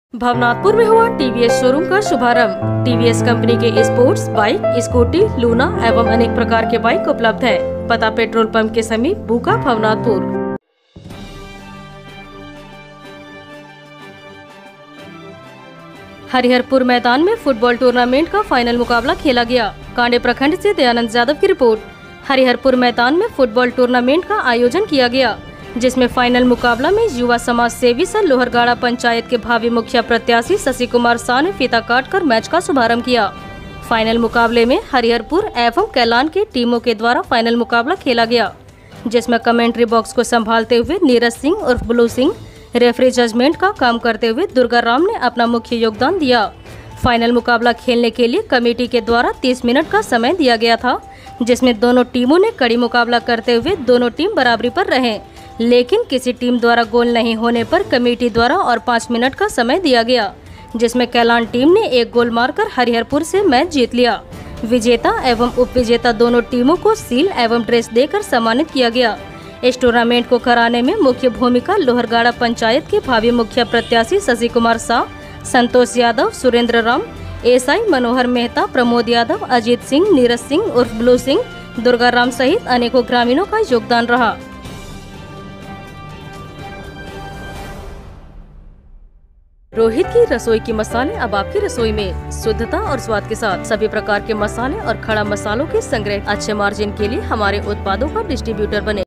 भवनाथपुर में हुआ TVS showroom का शुभारंभ। टीवीएस कंपनी के स्पोर्ट्स बाइक, स्कूटी, लूना एवं अनेक प्रकार के बाइक उपलब्ध है। पता पेट्रोल पंप के समीप, बूका, भवनाथपुर। हरिहरपुर मैदान में फुटबॉल टूर्नामेंट का फाइनल मुकाबला खेला गया। कांडे प्रखंड से दयानंद यादव की रिपोर्ट। हरिहरपुर मैदान में फुटबॉल टूर्नामेंट का आयोजन किया गया, जिसमें फाइनल मुकाबला में युवा समाज सेवी सर लोहरगाड़ा पंचायत के भावी मुखिया प्रत्याशी शशि कुमार शाह ने फीता काटकर मैच का शुभारंभ किया। फाइनल मुकाबले में हरिहरपुर एवं कैलान की टीमों के द्वारा फाइनल मुकाबला खेला गया, जिसमें कमेंट्री बॉक्स को संभालते हुए नीरज सिंह उर्फ ब्लू सिंह, रेफरी जजमेंट का काम करते हुए दुर्गा राम ने अपना मुख्य योगदान दिया। फाइनल मुकाबला खेलने के लिए कमेटी के द्वारा 30 मिनट का समय दिया गया था, जिसमें दोनों टीमों ने कड़ी मुकाबला करते हुए दोनों टीम बराबरी पर रहे, लेकिन किसी टीम द्वारा गोल नहीं होने पर कमेटी द्वारा और 5 मिनट का समय दिया गया, जिसमें कैलान टीम ने 1 गोल मारकर हरिहरपुर से मैच जीत लिया। विजेता एवं उप विजेता दोनों टीमों को सील एवं ड्रेस देकर सम्मानित किया गया। इस टूर्नामेंट को कराने में मुख्य भूमिका लोहरगाड़ा पंचायत के भावी मुखिया प्रत्याशी शशि कुमार शाह, संतोष यादव, सुरेंद्र राम, एसआई मनोहर मेहता, प्रमोद यादव, अजीत सिंह, नीरज सिंह उर्फ ब्लू सिंह, दुर्गा राम सहित अनेकों ग्रामीणों का योगदान रहा। रोहित की रसोई की मसाले अब आपकी रसोई में शुद्धता और स्वाद के साथ। सभी प्रकार के मसाले और खड़ा मसालों के संग्रह। अच्छे मार्जिन के लिए हमारे उत्पादों का डिस्ट्रीब्यूटर बने।